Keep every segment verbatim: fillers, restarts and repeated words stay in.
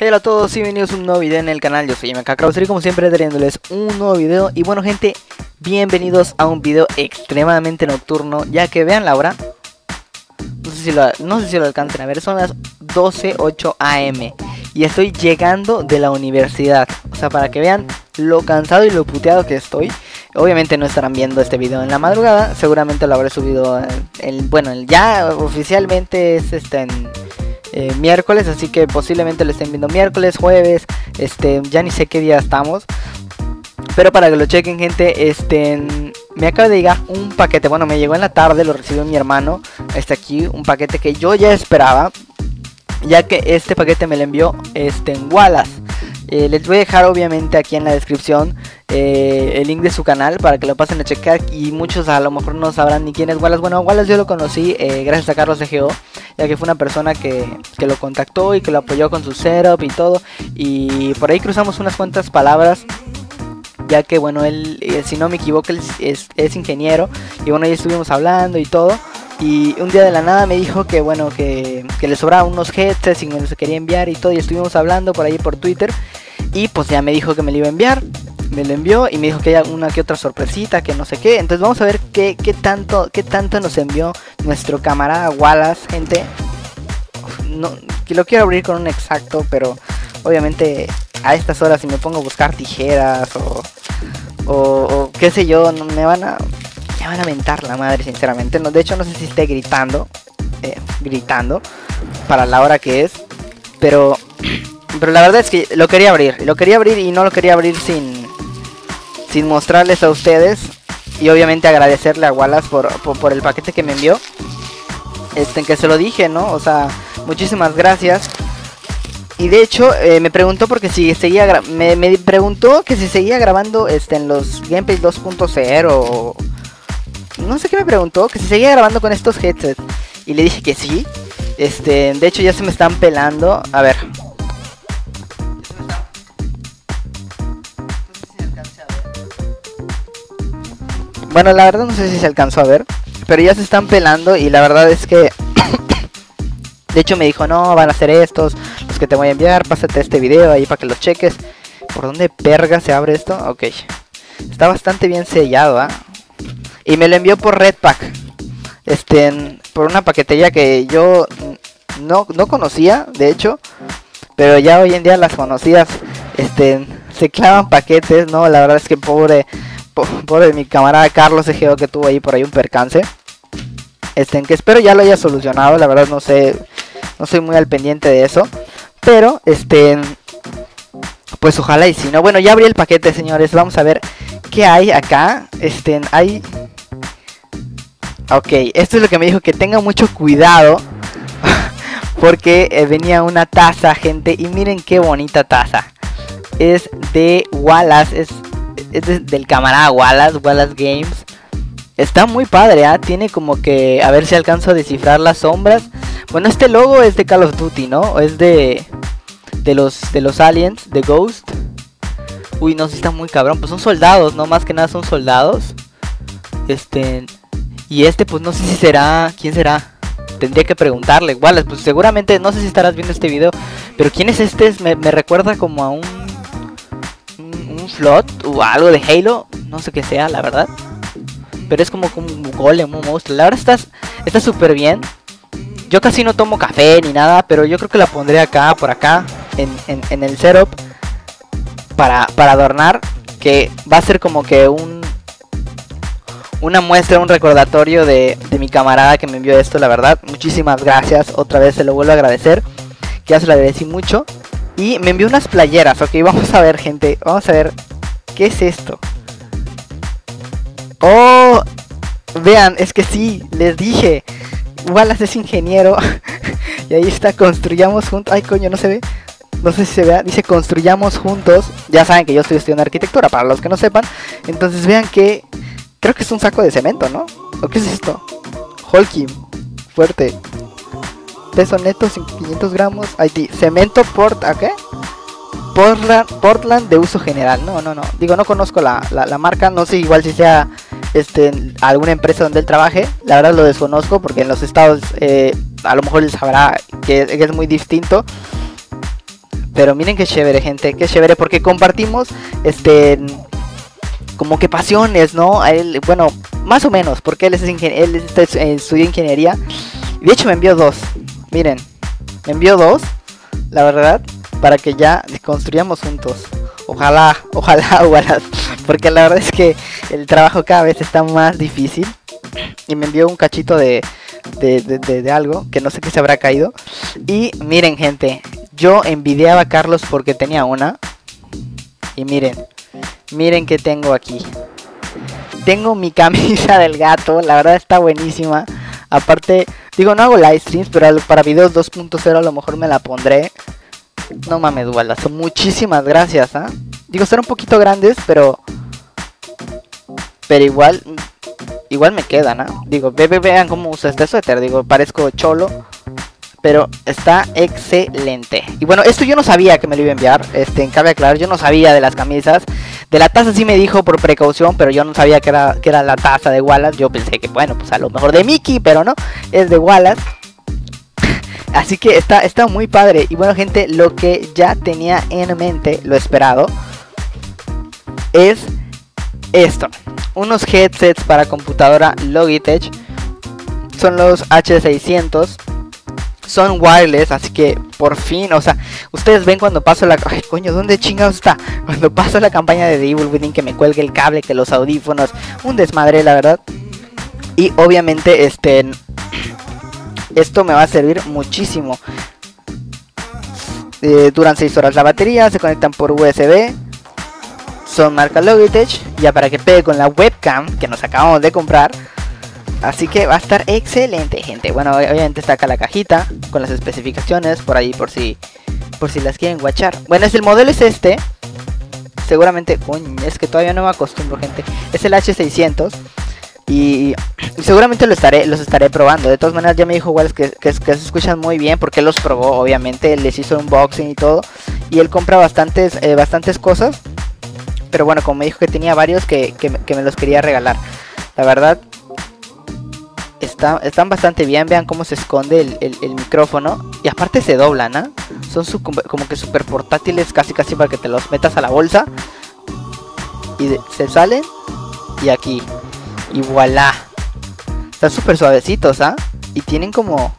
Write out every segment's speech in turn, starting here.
Hola a todos y bienvenidos a un nuevo video en el canal. Yo soy M K Krauser y como siempre trayéndoles un nuevo video. Y bueno gente, bienvenidos a un video extremadamente nocturno, ya que vean la hora. No sé si lo, no sé si lo alcancen a ver, son las doce ocho a m y estoy llegando de la universidad. O sea, para que vean lo cansado y lo puteado que estoy. Obviamente no estarán viendo este video en la madrugada, seguramente lo habré subido el, el, bueno, el ya oficialmente es este en Eh, miércoles, así que posiblemente lo estén viendo miércoles, jueves, este, ya ni sé qué día estamos, pero para que lo chequen gente, este, me acaba de llegar un paquete, bueno, me llegó en la tarde, lo recibió mi hermano, este aquí, un paquete que yo ya esperaba, ya que este paquete me lo envió, este, en Wallace. Eh, les voy a dejar obviamente aquí en la descripción eh, el link de su canal para que lo pasen a checar, y muchos a lo mejor no sabrán ni quién es Wallace. Bueno, Wallace yo lo conocí eh, gracias a Carlos C G O, ya que fue una persona que, que lo contactó y que lo apoyó con su setup y todo, y por ahí cruzamos unas cuantas palabras, ya que bueno, él, eh, si no me equivoco, él es, es ingeniero, y bueno, ahí estuvimos hablando y todo. Y un día de la nada me dijo que bueno, que, que le sobraban unos headsets y me los quería enviar y todo, y estuvimos hablando por ahí por Twitter. Y pues ya me dijo que me lo iba a enviar, me lo envió y me dijo que hay una que otra sorpresita, que no sé qué. Entonces vamos a ver qué, qué, tanto, qué tanto nos envió nuestro camarada Wallace, gente. No, que lo quiero abrir con un exacto, pero obviamente a estas horas si me pongo a buscar tijeras o, o, o qué sé yo, no, me van a... Me van a mentar la madre, sinceramente. No, de hecho no sé si esté gritando eh, Gritando para la hora que es, Pero Pero la verdad es que lo quería abrir Lo quería abrir y no lo quería abrir sin Sin mostrarles a ustedes. Y obviamente agradecerle a Wallace por, por, por el paquete que me envió. Este, en que se lo dije, ¿no? O sea, muchísimas gracias. Y de hecho eh, me preguntó porque si seguía me, me preguntó que si seguía grabando este, en los Gameplay dos punto cero. No sé qué me preguntó, que si seguía grabando con estos headsets. Y le dije que sí. Este, de hecho ya se me están pelando. A ver. Bueno, la verdad no sé si se alcanzó a ver, pero ya se están pelando y la verdad es que... De hecho me dijo, no, van a ser estos los que te voy a enviar, pásate este video ahí para que los cheques. ¿Por dónde perga se abre esto? Ok. Está bastante bien sellado, ¿ah? ¿eh? Y me lo envió por Redpack. Este, por una paquetería que yo no, no conocía, de hecho. Pero ya hoy en día las conocidas, este, se clavan paquetes, ¿no? La verdad es que pobre, po pobre mi camarada Carlos C G O, que tuvo ahí por ahí un percance. Este, que espero ya lo haya solucionado, la verdad no sé, no soy muy al pendiente de eso. Pero, este, pues ojalá y si no. Bueno, ya abrí el paquete, señores, vamos a ver qué hay acá. Este, hay... Ok, esto es lo que me dijo, que tenga mucho cuidado. Porque eh, venía una taza, gente. Y miren qué bonita taza. Es de Wallace. Es, es de, del camarada Wallace, Wallace Games. Está muy padre, ¿eh? Tiene como que... A ver si alcanzo a descifrar las sombras. Bueno, este logo es de Call of Duty, ¿no? Es de... De los, de los aliens, de Ghost. Uy, no, si está muy cabrón. Pues son soldados, ¿no? Más que nada son soldados. Este... Y este, pues no sé si será... ¿Quién será? Tendría que preguntarle. Wallace, pues seguramente... No sé si estarás viendo este video. Pero ¿quién es este? Me, me recuerda como a un... Un, un Flood o algo de Halo. No sé qué sea, la verdad. Pero es como, como un golem, un monstruo. La verdad está está súper bien. Yo casi no tomo café ni nada. Pero yo creo que la pondré acá, por acá. En, en, en el setup. Para, para adornar. Que va a ser como que un... Una muestra, un recordatorio de, de mi camarada que me envió esto, la verdad. Muchísimas gracias, otra vez se lo vuelvo a agradecer. Que ya se lo agradecí mucho. Y me envió unas playeras, ok, vamos a ver gente. Vamos a ver, ¿qué es esto? Oh, vean, es que sí, les dije. Wallace es ingeniero. Y ahí está, construyamos juntos. Ay, coño, no se ve. No sé si se vea, dice construyamos juntos. Ya saben que yo estoy estudiando arquitectura, para los que no sepan. Entonces vean que... Creo que es un saco de cemento, ¿no? ¿O qué es esto? Holkim. Fuerte. Peso neto, quinientos gramos. I D. Cemento port... ¿A qué? Portland, Portland de uso general. No, no, no. Digo, no conozco la, la, la marca. No sé igual si sea este, alguna empresa donde él trabaje. La verdad lo desconozco porque en los estados eh, a lo mejor él sabrá que, que es muy distinto. Pero miren qué chévere, gente, qué chévere, porque compartimos, este, como que pasiones, ¿no? A él, bueno, más o menos, porque él, es él está, eh, estudia ingeniería. De hecho me envió dos, miren, me envió dos, la verdad, para que ya construyamos juntos. Ojalá, ojalá, ojalá, porque la verdad es que el trabajo cada vez está más difícil. Y me envió un cachito de, de, de, de, de algo, que no sé qué se habrá caído. Y miren, gente, yo envidiaba a Carlos porque tenía una. Y miren, miren que tengo aquí. Tengo mi camisa del gato, la verdad está buenísima. Aparte, digo, no hago live streams, pero para videos dos punto cero a lo mejor me la pondré. No mames, Wallace, muchísimas gracias, ¿ah? ¿eh? Digo, son un poquito grandes, pero... Pero igual... Igual me quedan, ¿ah? ¿eh? Digo, ve, ve, vean cómo usa este suéter. Digo, parezco cholo, pero está excelente. Y bueno, esto yo no sabía que me lo iba a enviar. Este, cabe aclarar, yo no sabía de las camisas. De la taza sí me dijo por precaución, pero yo no sabía que era, que era la taza de Wallace. Yo pensé que, bueno, pues a lo mejor de Mickey, pero no, es de Wallace. Así que está, está muy padre. Y bueno, gente, lo que ya tenía en mente, lo esperado, es esto. Unos headsets para computadora Logitech. Son los H seiscientos. Son wireless, así que por fin, o sea, ustedes ven cuando paso la... Ay, coño, ¿dónde chingados está? Cuando paso la campaña de The Evil Within, que me cuelgue el cable, que los audífonos, un desmadre, la verdad. Y obviamente, este... esto me va a servir muchísimo. Eh, duran seis horas la batería, se conectan por U S B. Son marca Logitech, ya para que pegue con la webcam que nos acabamos de comprar. Así que va a estar excelente, gente. Bueno, obviamente está acá la cajita con las especificaciones por ahí, por si por si las quieren guachar. Bueno, es el modelo es este. Seguramente, coño, es que todavía no me acostumbro, gente. Es el H seiscientos. Y, y seguramente lo estaré, los estaré probando. De todas maneras ya me dijo igual que, que, que se escuchan muy bien, porque él los probó, obviamente. Él les hizo un unboxing y todo. Y él compra bastantes, eh, bastantes cosas. Pero bueno, como me dijo que tenía varios que, que, que me los quería regalar. La verdad, está, están bastante bien. Vean cómo se esconde el, el, el micrófono. Y aparte se doblan, ¿eh? Son su, como que súper portátiles, casi casi para que te los metas a la bolsa. Y de, se salen. Y aquí. Y voilà. Están súper suavecitos, ¿ah? ¿eh? Y tienen como...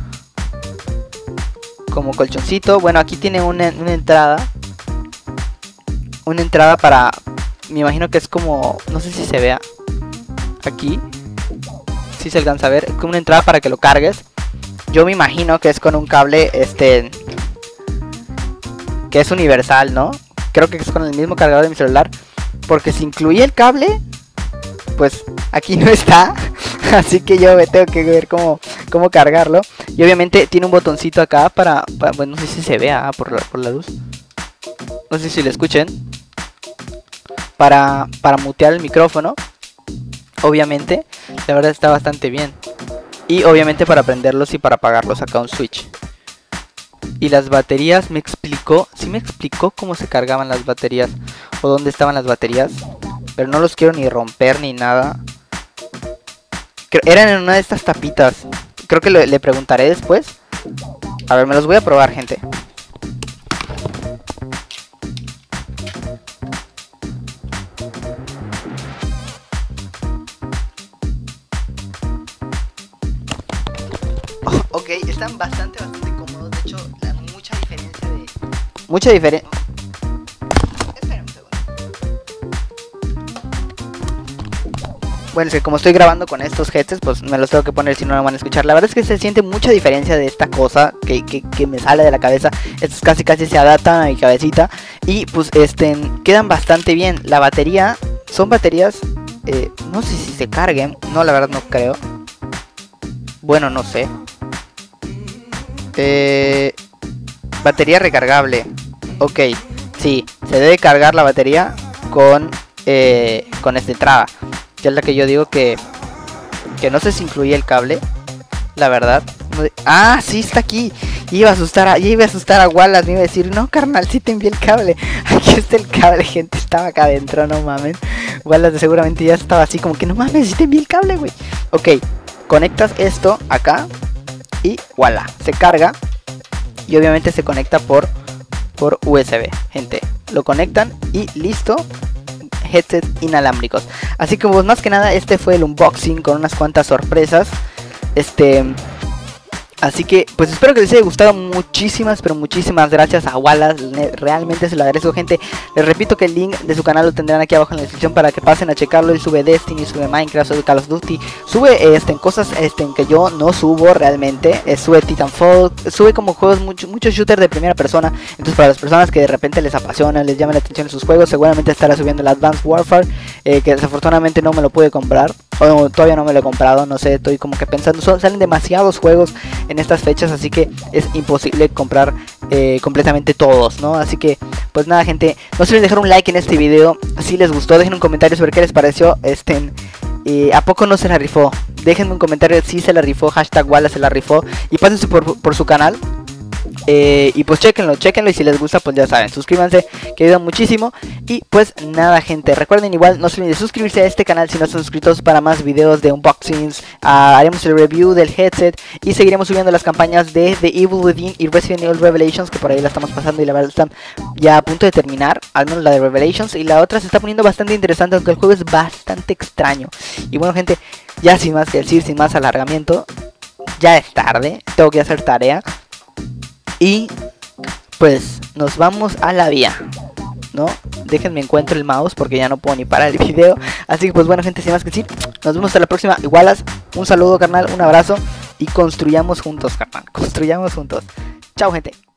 Como colchoncito. Bueno, aquí tiene una, una entrada. Una entrada para... Me imagino que es como... No sé si se vea. Aquí. Si se alcanza a ver. Es como una entrada para que lo cargues. Yo me imagino que es con un cable, este... que es universal, ¿no? Creo que es con el mismo cargador de mi celular. Porque si incluye el cable... pues aquí no está. Así que yo me tengo que ver cómo, cómo cargarlo. Y obviamente tiene un botoncito acá para... para bueno, no sé si se vea por la, por la luz. No sé si lo escuchen. Para, para mutear el micrófono. Obviamente. La verdad está bastante bien. Y obviamente para prenderlos y para apagarlos acá un switch. Y las baterías me explicó. Sí me explicó cómo se cargaban las baterías. O dónde estaban las baterías. Pero no los quiero ni romper ni nada. Eran en una de estas tapitas. Creo que le, le preguntaré después. A ver, me los voy a probar, gente. Oh, ok, están bastante, bastante cómodos. De hecho, la, mucha diferencia de... Mucha diferencia... Bueno, es que como estoy grabando con estos headsets, pues me los tengo que poner si no me van a escuchar. La verdad es que se siente mucha diferencia de esta cosa que, que, que me sale de la cabeza. Estos casi casi se adaptan a mi cabecita. Y pues este quedan bastante bien. La batería, son baterías, eh, no sé si se carguen. No, la verdad no creo. Bueno, no sé. Eh, batería recargable. Ok, sí, se debe cargar la batería con, eh, con esta entrada. Ya es la que yo digo que... Que no sé si incluye el cable. La verdad. Ah, sí, está aquí. Iba a asustar a, iba a asustar a Wallace. Me iba a decir, no, carnal, sí te envié el cable. Aquí está el cable, gente. Estaba acá adentro, no mames. Wallace seguramente ya estaba así como que, no mames, sí te envié el cable, güey. Ok, conectas esto acá. Y voilà, se carga. Y obviamente se conecta por por U S B, gente. Lo conectan y listo. Headset inalámbricos. Así que pues más que nada este fue el unboxing con unas cuantas sorpresas. Este... Así que, pues espero que les haya gustado. Muchísimas, pero muchísimas gracias a Wallace. Realmente se lo agradezco, gente. Les repito que el link de su canal lo tendrán aquí abajo en la descripción para que pasen a checarlo. Él sube Destiny, sube Minecraft, sube Call of Duty. Sube este, en cosas este, en que yo no subo realmente. Eh, sube Titanfall. Sube como juegos, muchos mucho shooters de primera persona. Entonces para las personas que de repente les apasiona, les llama la atención sus juegos, seguramente estará subiendo el Advanced Warfare. Eh, que desafortunadamente no me lo pude comprar. O todavía no me lo he comprado, no sé, estoy como que pensando. Son, salen demasiados juegos en estas fechas, así que es imposible comprar eh, completamente todos, ¿no? Así que, pues nada, gente, no se olviden dejar un like en este video. Si les gustó, dejen un comentario sobre qué les pareció. Este, eh, ¿a poco no se la rifó? Déjenme un comentario si se la rifó, hashtag Wallace se la rifó. Y pásense por, por su canal. Eh, y pues chequenlo, chequenlo y si les gusta pues ya saben, suscríbanse que ayuda muchísimo. Y pues nada, gente, recuerden igual no se olviden de suscribirse a este canal si no están suscritos para más videos de unboxings. uh, Haremos el review del headset y seguiremos subiendo las campañas de The Evil Within y Resident Evil Revelations, que por ahí la estamos pasando y la verdad están ya a punto de terminar, al menos la de Revelations, y la otra se está poniendo bastante interesante aunque el juego es bastante extraño. Y bueno, gente, ya sin más que decir, sin más alargamiento, ya es tarde, tengo que hacer tarea. Y pues nos vamos a la vía, ¿no? Déjenme encuentro el mouse porque ya no puedo ni parar el video. Así que pues bueno, gente, sin más que decir, nos vemos hasta la próxima. Igualas, un saludo, carnal, un abrazo. Y construyamos juntos, carnal. Construyamos juntos. Chao, gente.